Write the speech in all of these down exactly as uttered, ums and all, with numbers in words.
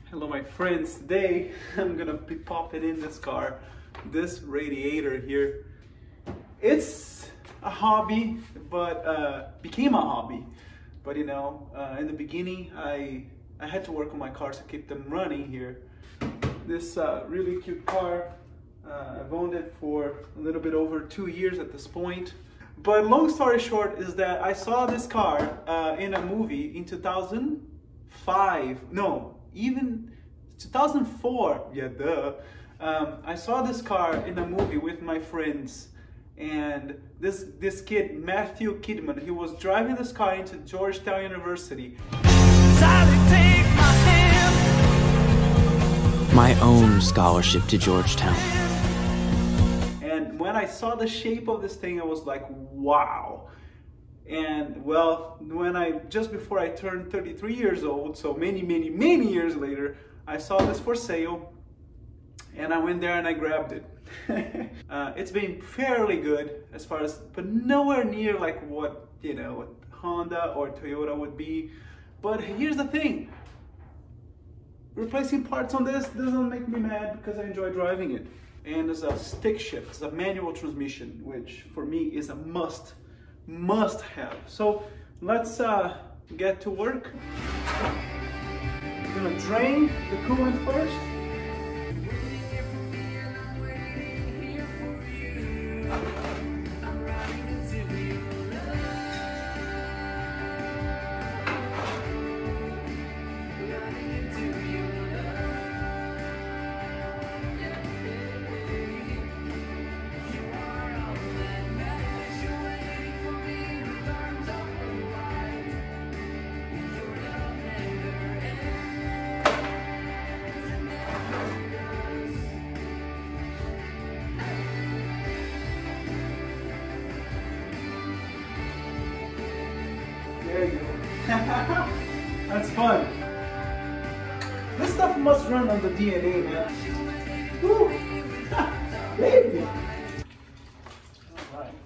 Hello my friends, today I'm gonna be popping in this car, this radiator here. It's a hobby, but uh, became a hobby. But you know, uh, in the beginning I, I had to work on my cars to keep them running here. This uh, really cute car, uh, I've owned it for a little bit over two years at this point. But long story short is that I saw this car uh, in a movie in two thousand five, no, even two thousand four, yeah duh. Um, I saw this car in a movie with my friends, and this this kid, Matthew Kidman, he was driving this car into Georgetown University. My own scholarship to Georgetown. And when I saw the shape of this thing, I was like, wow. And well, when I, just before I turned thirty-three years old, so many, many, many years later, I saw this for sale and I went there and I grabbed it. uh, it's been fairly good as far as, but nowhere near like what, you know, what Honda or Toyota would be. But here's the thing, replacing parts on this doesn't make me mad because I enjoy driving it. And it's a stick shift, it's a manual transmission, which for me is a must. Must have. So let's uh, get to work. I'm gonna drain the coolant first. There you go. That's fun. This stuff must run on the D N A, man. Woo! Baby! Alright.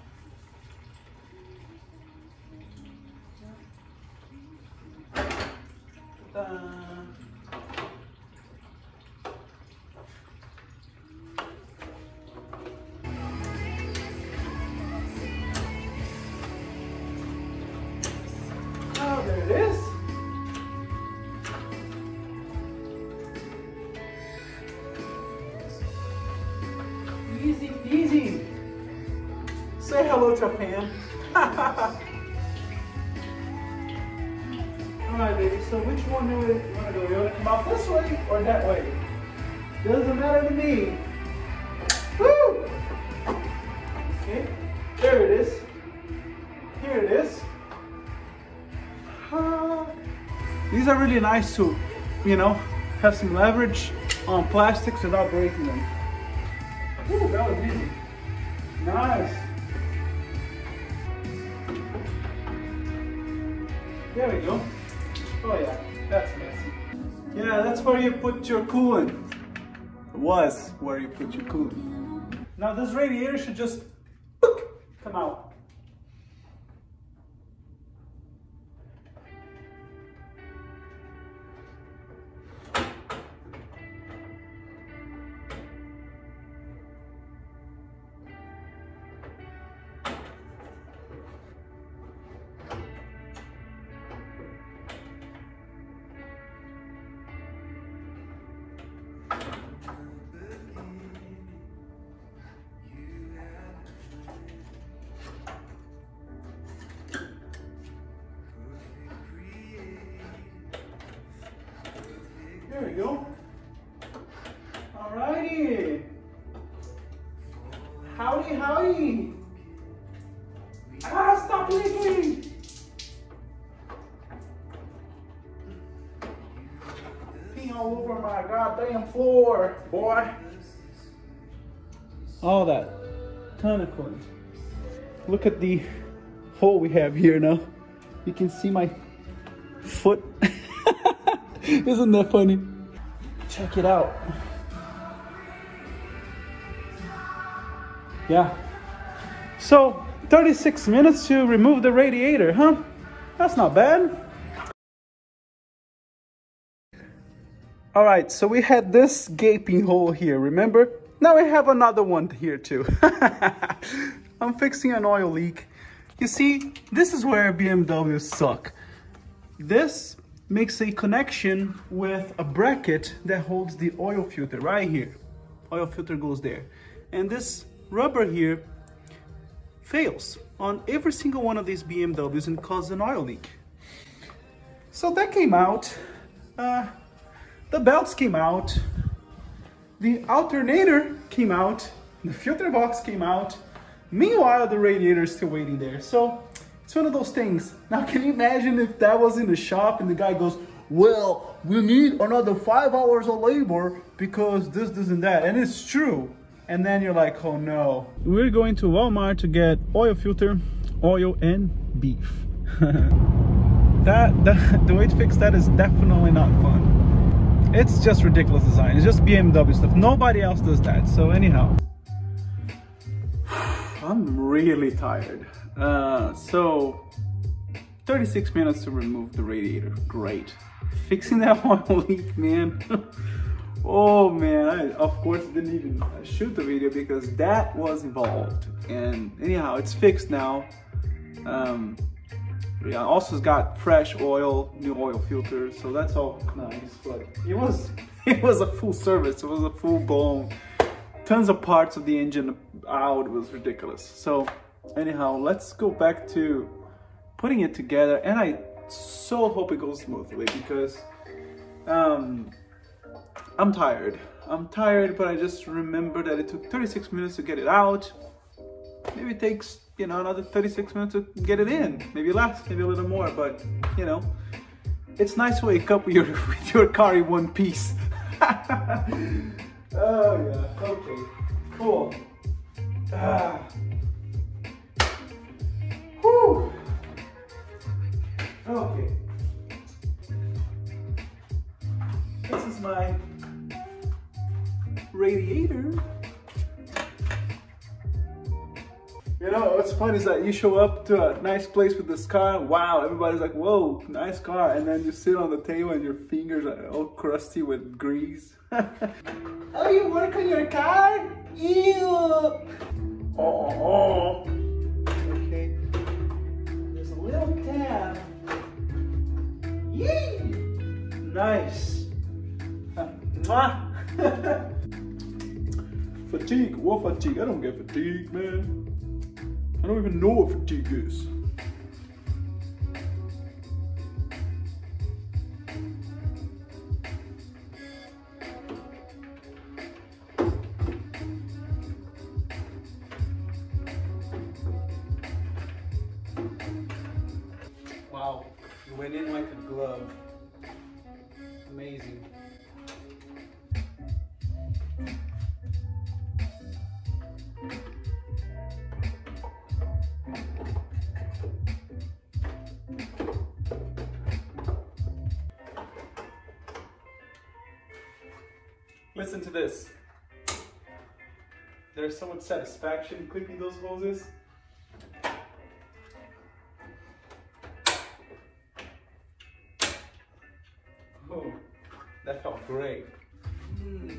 Ta-da! There it is. Easy peasy. Say hello to a fan. Alright baby, so which one do we want to go? You want to come out this way or that way? Doesn't matter to me. Woo! Okay, there it is. Here it is. These are really nice to, you know, have some leverage on plastics without breaking them. Ooh, that was easy. Nice. There we go. Oh yeah, that's messy. Yeah, that's where you put your coolant. It was where you put your coolant. Now this radiator should just come out. There we go. Alrighty. Howdy, howdy. Ah, stop leaking. Peeing all over my goddamn floor, boy. All that ton of coolant. Look at the hole we have here now. You can see my foot. Isn't that funny? Check it out. Yeah. So thirty-six minutes to remove the radiator, huh? That's not bad. All right, so we had this gaping hole here, remember? Now we have another one here too. I'm fixing an oil leak. You see, this is where B M Ws suck. This makes a connection with a bracket that holds the oil filter right here. Oil filter goes there. And this rubber here fails on every single one of these B M Ws and causes an oil leak. So that came out. Uh, the belts came out. The alternator came out. The filter box came out. Meanwhile, the radiator is still waiting there. So it's one of those things. Now, can you imagine if that was in the shop and the guy goes, well, we need another five hours of labor because this, this, and that. And it's true. And then you're like, oh no. We're going to Walmart to get oil filter, oil, and beef. that, that The way to fix that is definitely not fun. It's just ridiculous design. It's just B M W stuff. Nobody else does that. So anyhow, I'm really tired. Uh, so thirty-six minutes to remove the radiator. Great. Fixing that oil leak, man. Oh man, I of course didn't even shoot the video because that was involved. And anyhow, it's fixed now. Um, yeah, also got fresh oil, new oil filter, so that's all nice. But it was it was a full service. It was a full blown, tons of parts of the engine out. It was ridiculous. So anyhow, let's go back to putting it together, and I so hope it goes smoothly because um, I'm tired. I'm tired, but I just remember that it took thirty-six minutes to get it out. Maybe it takes, you know, another thirty-six minutes to get it in. Maybe less, maybe a little more, but you know, it's nice to wake up with your, with your car in one piece. Oh yeah, okay, cool. Ah. Whew. Okay. This is my radiator. You know, what's funny is that you show up to a nice place with this car, wow, everybody's like, whoa, nice car. And then you sit on the table and your fingers are all crusty with grease. Oh, you work on your car? Ew. Oh, oh. Okay. There's a little tab. Yee! Nice. Mwah. Fatigue, what fatigue? I don't get fatigue, man. I don't even know what fatigue is. Wow, it went in like a glove. Amazing. Listen to this. There's so much satisfaction clipping those hoses. Oh, that felt great. Mm.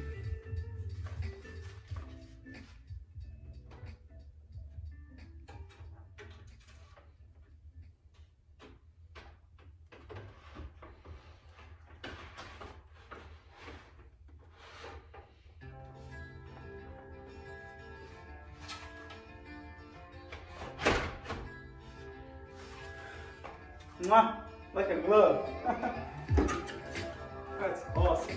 Mwah, like a glove. That's awesome.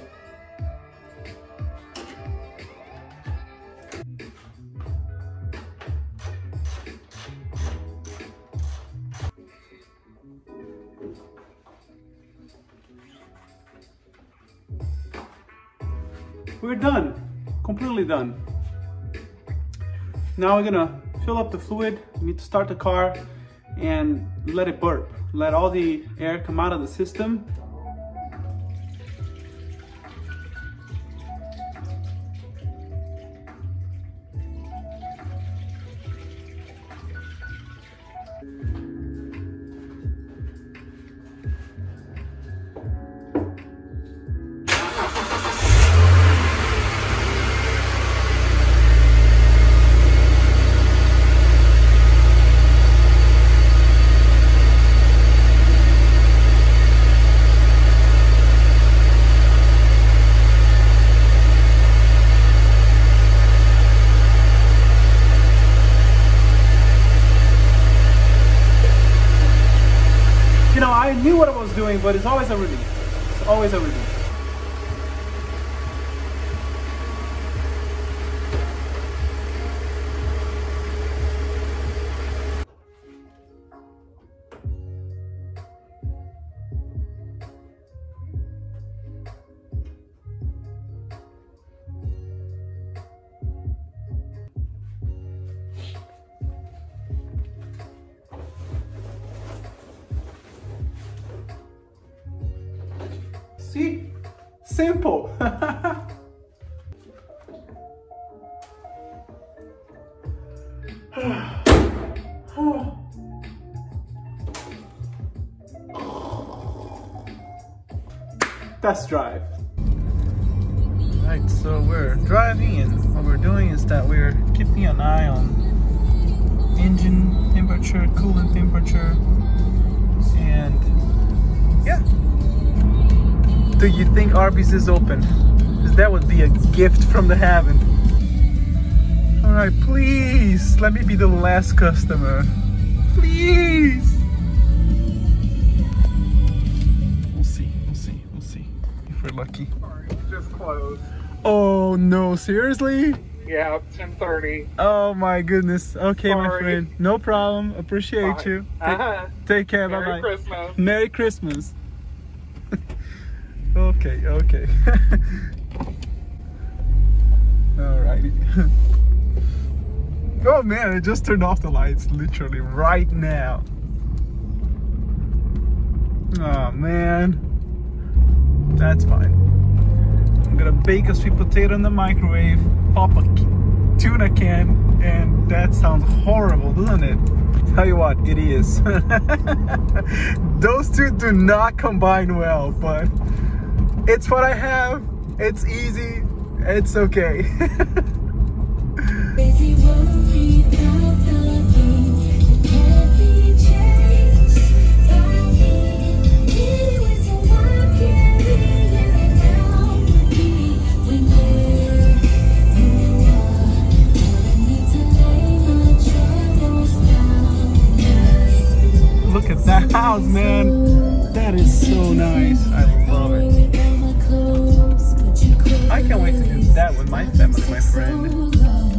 We're done, completely done. Now we're gonna fill up the fluid. We need to start the car and let it burp. Let all the air come out of the system. doing, but it's always a relief. It's always a relief. See? Simple. Test drive. Right, so we're driving, and what we're doing is that we're keeping an eye on engine temperature, coolant temperature, and yeah. Do you think Arby's is open? Because that would be a gift from the heaven. All right, please let me be the last customer. Please. We'll see, we'll see, we'll see if we're lucky. Sorry, just closed. Oh no, seriously? Yeah, ten thirty. Oh my goodness. Okay, Sorry. my friend. No problem. Appreciate Bye. you. Take, Uh-huh. take care. Merry Bye-bye. Christmas. Merry Christmas. Okay, okay. Alrighty. Oh man, I just turned off the lights literally right now. Oh man. That's fine. I'm gonna bake a sweet potato in the microwave, pop a tuna can, and that sounds horrible, doesn't it? Tell you what, it is. Those two do not combine well, but it's what I have. It's easy. It's okay. Look at that house, man. That is so nice. I love it. I can't wait to do that with my family, my friend.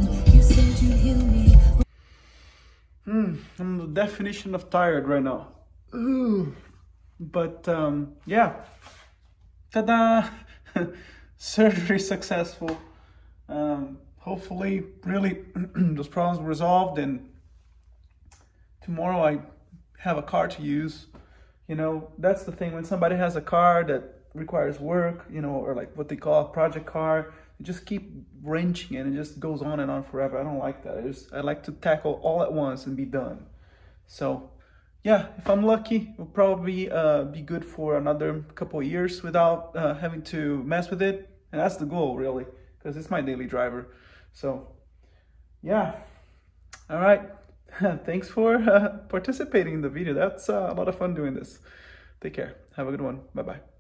Hmm, I'm the definition of tired right now. Ooh. But um, yeah, ta-da! Surgery successful. Um, hopefully, really, those problems were resolved, and tomorrow I have a car to use. You know, that's the thing, when somebody has a car that requires work, you know, or like what they call a project car, you just keep wrenching it and it just goes on and on forever. I don't like that. I just I like to tackle all at once and be done. So yeah, if I'm lucky, it'll probably uh, be good for another couple of years without uh, having to mess with it. And that's the goal, really, because it's my daily driver. So yeah, all right. Thanks for uh, participating in the video. That's uh, a lot of fun doing this. Take care. Have a good one. Bye-bye.